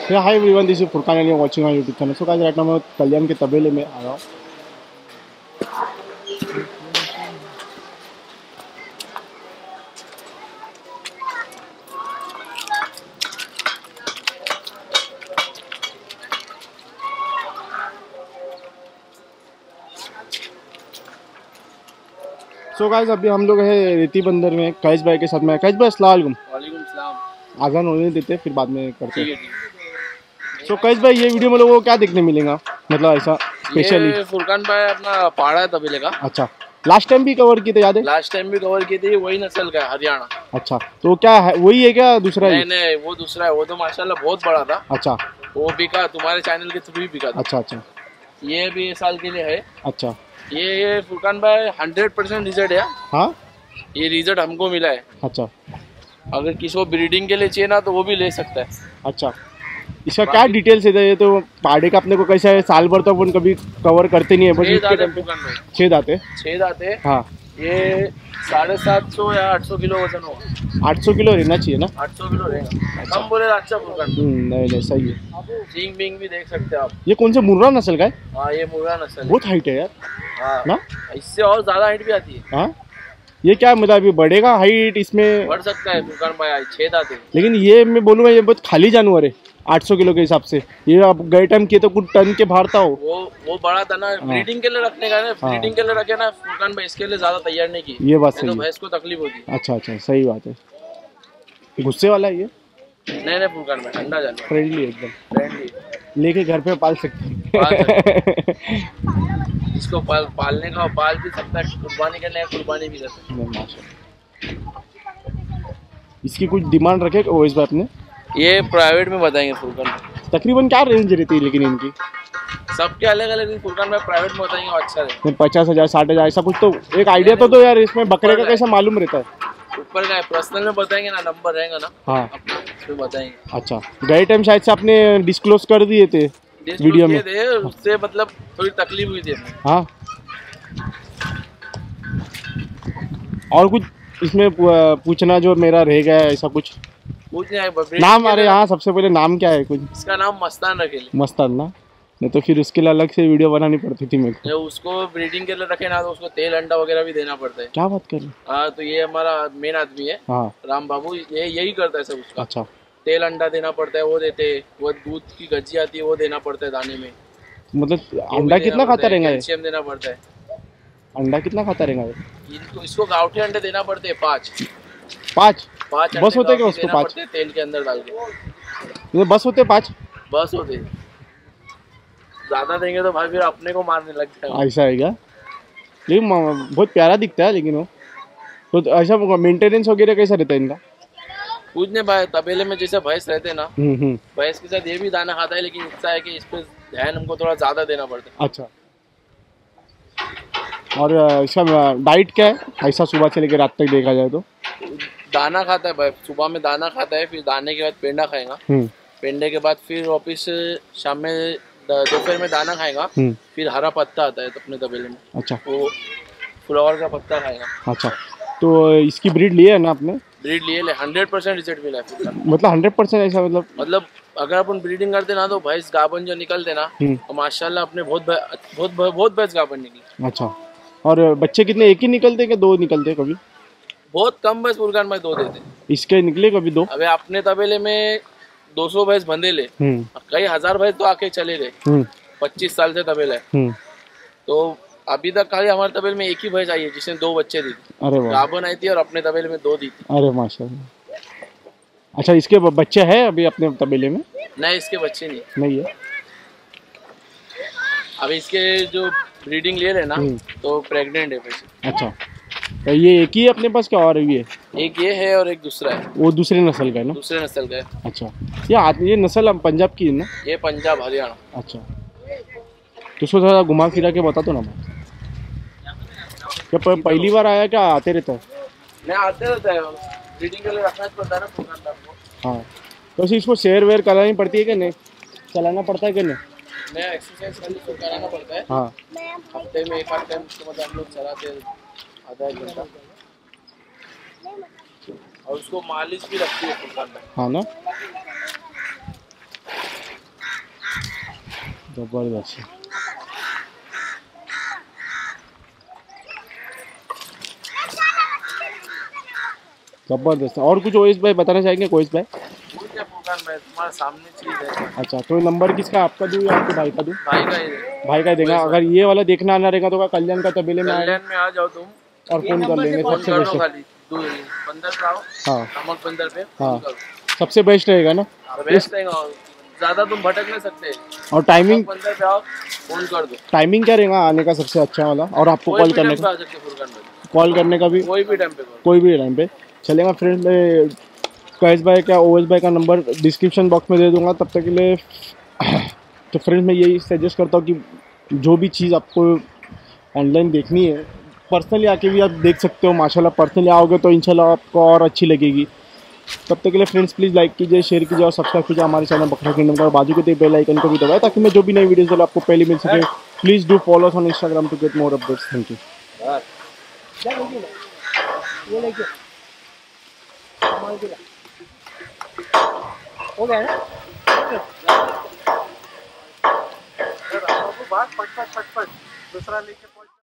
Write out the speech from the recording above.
Hi everyone, this is Furqan and you are watching my YouTube channel. So guys, right now मैं कल्याण के तबेले में आया हूँ। सो गाइस, अभी हम लोग है रेती बंदर में कैश भाई के साथ में। कैश भाई, अस्सलाम वालेकुम। वालेकुम सलाम। आजान होने देते, फिर बाद में करते हैं। ठीक है। सो कैश भाई, ये वीडियो में लोगों को क्या देखने मिलेगा, मतलब ऐसा स्पेशली? ये फुरकान भाई अपना पाड़ा है तबेले का। अच्छा, लास्ट टाइम भी कवर किए थे, याद है? लास्ट टाइम भी कवर की थी, वही नस्ल का है, हरियाणा। अच्छा, तो क्या है, वही है क्या दूसरा ही? नहीं, वो दूसरा है। वो तो माशाल्लाह बहुत बड़ा था। अच्छा वो बिका, तुम्हारे चैनल के थ्रू ही बिका था। अच्छा अच्छा ये भी इस साल के लिए है। अच्छा। ये फुरकान भाई 100% रिजल्ट है। हाँ, ये रिजल्ट हमको मिला है। अच्छा अगर किसी को ब्रीडिंग के लिए चाहिए ना तो वो भी ले सकता है। अच्छा। इसका क्या डिटेल्स है? ये तो पाड़े का अपने को कैसा है, साल भर तो अपन कभी कवर करते नहीं है, बस इसके टाइम पे फुरकान भाई 6 दाते। 6 दाते। हाँ, ये 750 या 800 किलो वजन होगा। 800 किलो रहना चाहिए ना? 800 किलो रहेगा। कम बोले अच्छा फुरकान। नहीं नहीं, सही है। सींग बिंग भी देख सकते हैं आप। ये कौन से मुर्रा नस्ल का है? हाँ, ये मुर्गा नस्ल है। बहुत हाइट है यार। हाँ ना? इससे और ज्यादा हाइट भी आती है। हाँ, ये क्या मतलब अभी बढ़ेगा हाइट इसमें? बढ़ सकता है फुरकान भाई, आज 6 दांत है। लेकिन ये मैं बोलूँगा ये बहुत खाली जानवर है 800 किलो के हिसाब से। ये आप गए टाइम किए तो कुछ टन के बाहर था वो बड़ा था ना, ब्रीडिंग के लिए रखने का ना। ब्रीडिंग के लिए रखे ना फुरकान भाई, इसके लिए ज्यादा तैयार नहीं की। ये बात नहीं सही तो है। भैंस को तकलीफ होती। अच्छा अच्छा, सही बात है। गुस्से वाला है ये? नहीं फुरकान भाई ठंडा जानवर, फ्रेंडली एकदम, फ्रेंडली। लेके घर पे पाल सकते पाल सकते हैं। इसको पालने का पाल भी सकता है, कुर्बानी करने का कुर्बानी भी कर सकता नहीं, माशाल्लाह। इसकी कुछ डिमांड रखे वो इस बात में? है। ये प्राइवेट में बताएंगे फुरकान भाई। तकरीबन क्या रेंज रहती है लेकिन इनकी? सबके अलग अलग फुरकान भाई प्राइवेट में बताएंगे, अच्छा है। 50,000 60,000 ऐसा कुछ तो एक आइडिया तो दो यार। इसमें बकरे का कैसा मालूम रहता है? ऊपर का है, पर्सनल में बताएंगे ना, नंबर रहेगा ना। हाँ, फिर बताएंगे। अच्छा। गए टाइम शायद से आपने डिस्क्लोज कर दिए थे वीडियो में। थे उससे मतलब थोड़ी तकलीफ हुई थी हमें। हाँ, और कुछ इसमें पूछना जो मेरा रह गया है ऐसा कुछ? कुछ नहीं। नाम, अरे हाँ, सबसे पहले नाम क्या है कुछ? इसका नाम मस्तान रखेले। मस्तान ना? नहीं तो फिर उसके लिए अलग से वीडियो बनानी पड़ती थी मेरे को। जो उसको ब्रीडिंग के लिए रखे ना तो उसको तेल अंडा वगैरह भी देना पड़ता है। क्या बात कर रहे? हाँ, तो ये हमारा मेन आदमी है। हाँ, राम बाबू, ये यही करता है सब उसका। अच्छा। तेल अंडा देना पड़ता है, वो देते। वो दूध की गज्जी आती है, वो देना पड़ता है दाने में। मतलब अंडा कितना खाता रहेगा ये? कैल्शियम देना पड़ता है। अंडा कितना खाता रहेगा ये? इसको गावठी अंडे देना पड़ते हैं 5 5 5 बस होते क्या उसको? 5 तेल के अंदर डाल के बस होते 5? बस होते। ज्यादा देंगे तो भाई फिर अपने को मारने लग जाएगा। ऐसा है क्या? लेकिन बहुत प्यारा दिखता है लेकिन वो तो। ऐसा मेंटेनेंस वगैरह कैसा रहता है इनका? कुछ नहीं भाई, तबेले में जैसे भैंस रहते हैं ना, भैंस के साथ ये भी दाना खाता है, लेकिन इसका है कि इस पे ध्यान हमको थोड़ा ज्यादा देना पड़ता है। अच्छा। और इसका डाइट क्या है ऐसा सुबह से लेकर रात तक देखा जाए तो? दाना खाता है भाई, सुबह में दाना खाता है, फिर दाने के बाद पेंडा खाएगा। पेंडे के बाद फिर वापिस शाम में दोपहर में दाना खाएगा। फिर हरा पत्ता आता है तो अपने तबेले में। अच्छा, वो फ्लावर का पत्ता खाएगा। अच्छा। तो इसकी ब्रीड ली है ना आपने? ब्रीड लिए 100% रिजल्ट मिला है। मतलब 100% ऐसा? मतलब अगर अपन ब्रीडिंग करते ना तो भैंस गाभन जो निकलते ना तो माशाल्लाह अपने बहुत भैंस गाभन निकली। अच्छा। और बच्चे कितने, एक ही निकलते कि 2 निकलते कभी? बहुत कम भैंस फुरकान में 2 देते। इसके निकले कभी 2? अबे अपने तबेले में 200 भैंस बंधे ले, कई हजार भैंस तो आके चले गए। 25 साल से तबेला है। तो अभी तक खाली हमारे तबेले में एक ही भैंस आई है जिसने 2 बच्चे दी थी। अरे वाह, गाभन आई थी और अपने तबेले में 2 दी थी। अरे माशाल्लाह। अच्छा, इसके बच्चे हैं अभी अपने तबेले में? नहीं, इसके बच्चे नहीं है। अभी इसके जो ब्रीडिंग ले रहे ना तो प्रेग्नेंट है भैंस। अच्छा, तो ये एक ही है अपने पास क्या और भी है? एक ये है और एक दूसरा है। वो दूसरे नस्ल का है ना? दूसरे नस्ल का है। अच्छा, ये नस्ल हम पंजाब की है ना? ये पंजाब हरियाणा। अच्छा, तो उसको थोड़ा घुमा फिरा के बता दो ना। क्या पहली बार आया क्या आते रहता है? नहीं, आते रहता है। ब्रीडिंग के लिए रखना पड़ता है ना दुकानदार को। हाँ, तो इसको शेयर वेयर करानी पड़ती है कि नहीं? चलाना पड़ता है कि नहीं? मैं एक्सरसाइज कराना पड़ता है। हाँ, हफ्ते में 1 आध टाइम उसके बाद हम लोग चलाते हैं, आधा 1 घंटा। और उसको मालिश भी रखती है दुकान में। हाँ ना? जबरदस्त जबरदस्त। और कुछ ओएस भाई बताना चाहेंगे? कोएस भाई तुम्हारे सामने चीज है। अच्छा, तो नंबर किसका, आपका दूँ या आपके भाई का दूँ? भाई का ही है। भाई का देगा। अगर ये वाला देखना आना रहेगा तो कल्याण का तबेले में कल्याण में आ जाओ तुम और फोन कर लेंगे। फोन सबसे कर दो बेस्ट है। खाली बंदर पे आओ। हाँ नमक बंदर पे हाँ, फोन करो। सबसे बेस्ट रहेगा ना। बेस्ट रहेगा, ज्यादा तुम भटक नहीं सकते। और टाइमिंग, बंदर पे आओ, फोन कर दो। टाइमिंग क्या रहेगा आने का सबसे अच्छा वाला? और आपको कोई कॉल भी करने टाइम पे का, आ सकते फुरकान में, कॉल करने का भी कोई भी टाइम पे करो। कोई भी टाइम पे चलेगा। फ्रेंड मैं कैश भाई का, ओएस भाई का नंबर डिस्क्रिप्शन बॉक्स में दे दूंगा। तब तक के लिए तो फ्रेंड्स मैं यही सजेस्ट करता हूँ कि जो भी चीज़ आपको ऑनलाइन देखनी है, पर्सनली आके भी आप देख सकते हो। माशाल्लाह पर्सनली आओगे तो इंशाल्लाह आपको और अच्छी लगेगी। तब तक के लिए फ्रेंड्स प्लीज़ लाइक कीजिए, शेयर कीजिए और सब्सक्राइब कीजिए हमारे चैनल बकरा किंगडम का। बाजू के बेल आइकन को भी दबाएं ताकि मैं जो भी नई वीडियोस डालूं आपको पहले मिल सके। Please do follow on Instagram to get more updates. Thank you. हो गया ना? बात पट पट दूसरा लेके